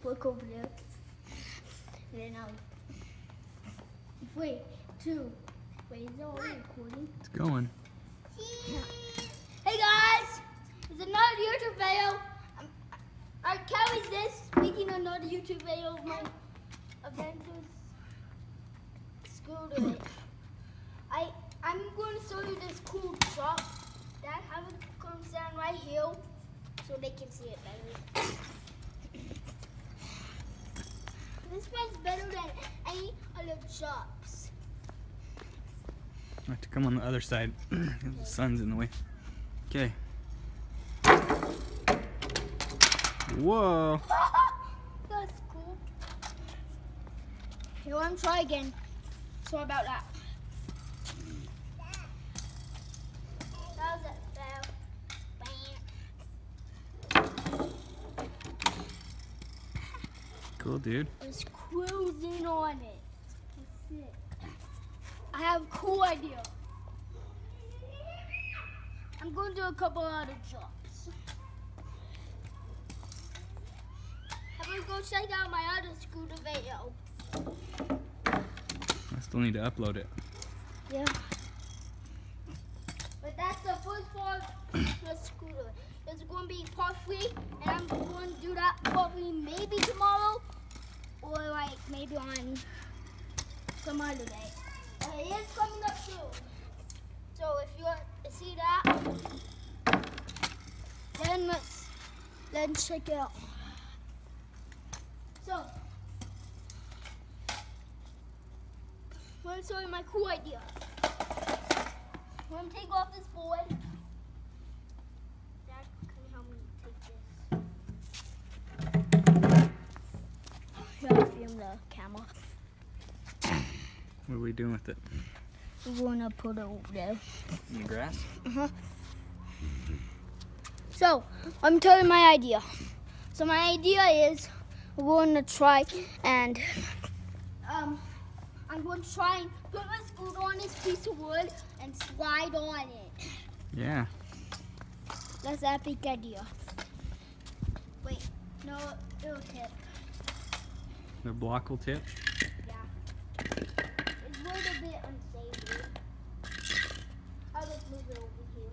look over there. And then 3, 2, wait, is it already recording? It's going. Hey guys, it's another YouTube video. I carry this, making another YouTube video of my Avengers scooter. I'm going to show you this cool truck that comes down right here so they can see it better. This one's better than any other trucks. I have to come on the other side. The sun's in the way. Okay. Whoa. That's cool. Here, let me try again. Sorry about that. How's it feel? Cool, dude. It's cruising on it. That's it. I have a cool idea. I'm going to do a couple other jobs. I'm going to go check out my other scooter video. I still need to upload it. Yeah. But that's the first part of the scooter. There's going to be part 3, and I'm going to do that probably maybe tomorrow, or like maybe on some other day. But it is coming up soon. So if you want to see that, then let's check it out. So, I'm going to show you my cool idea. I'm going to take off this board. Dad, can you help me take this? Here, I'll film the camera. What are we doing with it? We're going to put it over there. In the grass? Uh-huh. So, I'm telling my idea. So my idea is we're going to try and I'm going to try and put my scooter on this piece of wood and slide on it. Yeah. That's an epic idea. Wait, no, it'll tip. The block will tip? Yeah. It's a little bit unsavory. I'll just move it over here.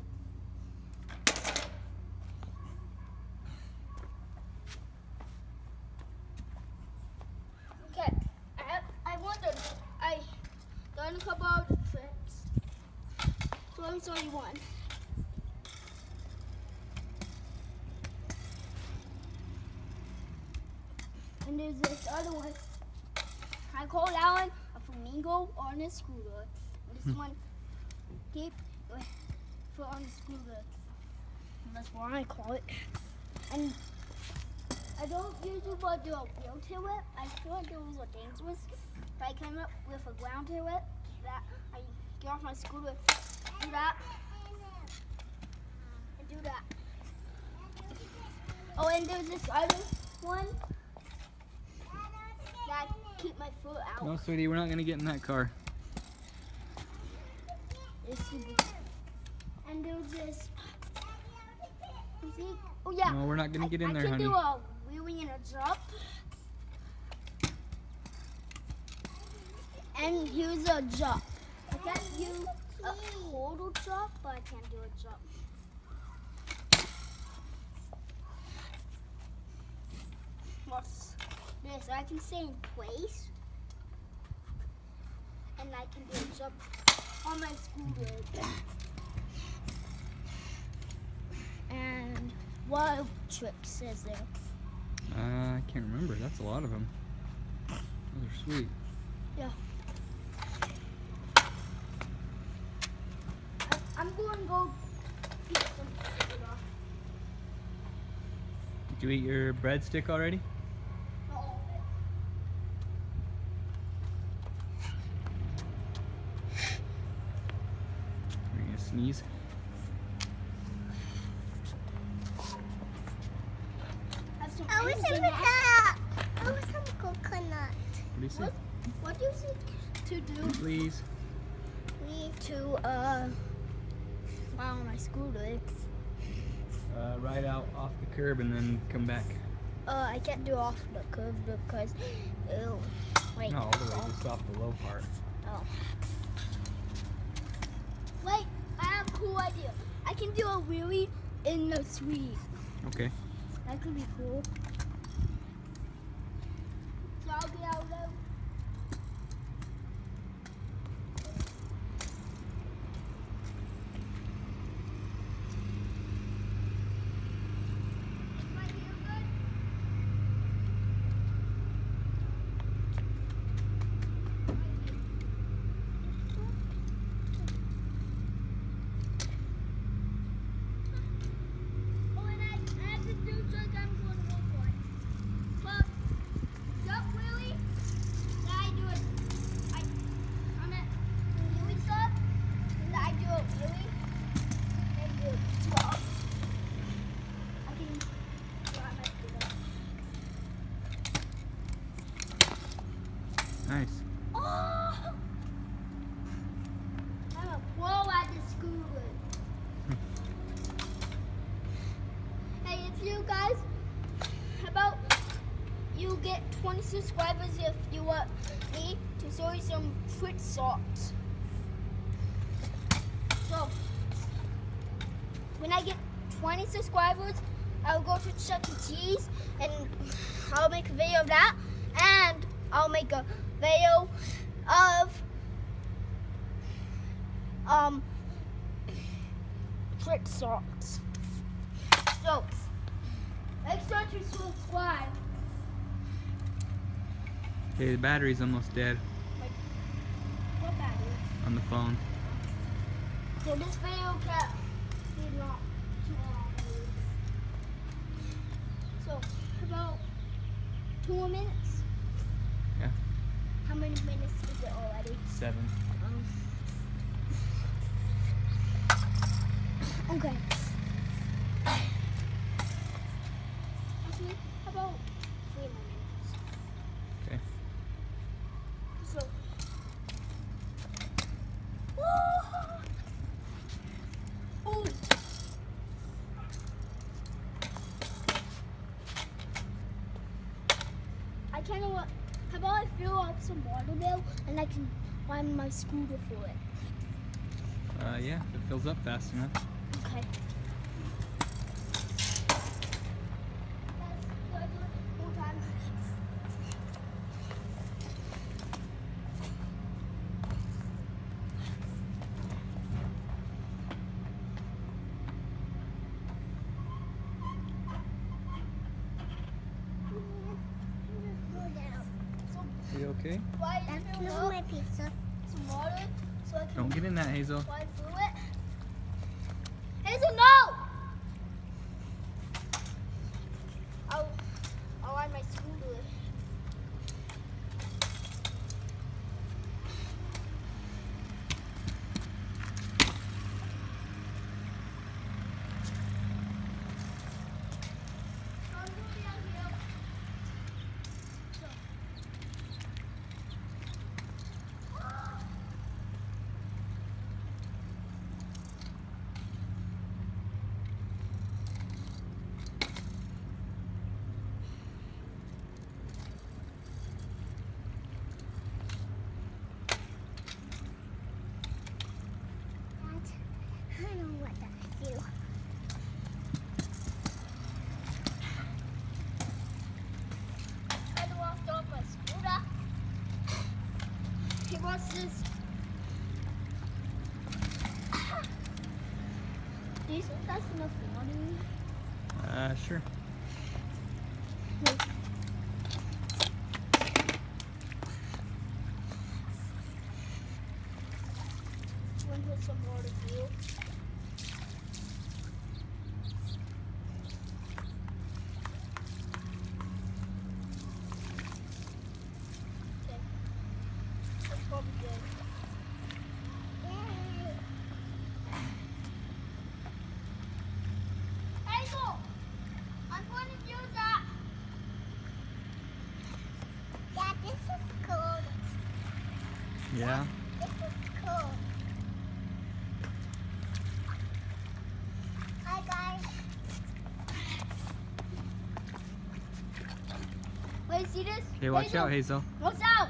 Okay, I wondered, I done a couple of the tricks. So let me show you one. And there's this other one. I call that one a flamingo on a scooter. And this one, keep foot on the scooter. And that's what I call it. And I don't usually want to do a wheelchair whip. I feel like it was a dangerous. But I came up with a ground chair whip that I get off my scooter, do that, and do that. Oh, and there's this other one that keep my foot out. No, sweetie, we're not going to get in that car. And there's this. You see? Oh yeah. No, we're not going to get in there, honey. I can do a wheelie and a jump. And here's a jump. I can't do a total jump, but I can do a jump. What's this? I can stay in place. And I can do a jump on my scooter. And what tricks is there? I can't remember. That's a lot of them. Those are sweet. Yeah. I'm going to go get some food off. Did you eat your breadstick already? No. Are you going to sneeze? I wish I was some coconut. What do you say? What do you think to do? Please. To fly on my scooter. Ride out off the curb and then come back. I can't do off the curve because it'll like. No, all the way just off the low part. Oh. Wait, I have a cool idea. I can do a wheelie in the sweep. Okay. That could be cool. So I'll get out though. Nice. Oh! I'm a pro at the scooter. Hey, if you guys, how about you get 20 subscribers if you want me to show you some trick shots. So, when I get 20 subscribers, I'll go to Chuck E. Cheese and I'll make a video of that, and I'll make a video of trick shots. So, make sure to subscribe. Okay, the battery's almost dead What battery? on the phone. So this video can't be long, too long. So, about 2 more minutes? Yeah. How many minutes is it already? 7. Okay. Actually, how about 3 more minutes? Okay. So. Ooh. I kind of want. How about I fill up some water bill and I can run my scooter through it? Yeah, if it fills up fast enough. Okay. Let's do it one time. Are you okay? Why fill my pizza? Some water so I can Don't get in that, Hazel. slide through it. Hazel, no! I'll ride my scooter. I don't know what that do. I don't want to stop my scooter. He wants this. Do you think that's enough water? Sure. Want to put some water too? Okay. That's probably good. Hazel! I'm going to use that! Dad, this is cool. Yeah. This is cool. Hi guys. Wait, see this? Okay, watch out, Hazel. Watch out!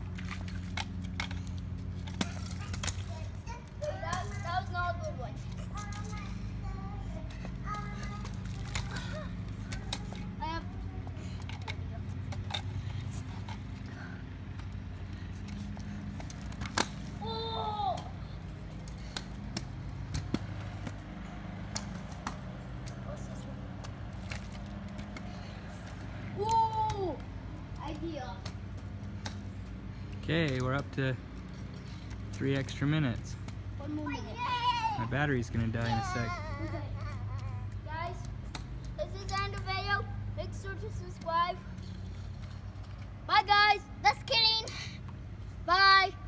That was not a good one. Oh! What's this one? Ooh! Idea. Okay, we're up to 3 extra minutes. 1 more minute. My battery's gonna die in a sec. Okay. Guys, this is the end of the video. Make sure to subscribe. Bye guys. That's kidding. Bye.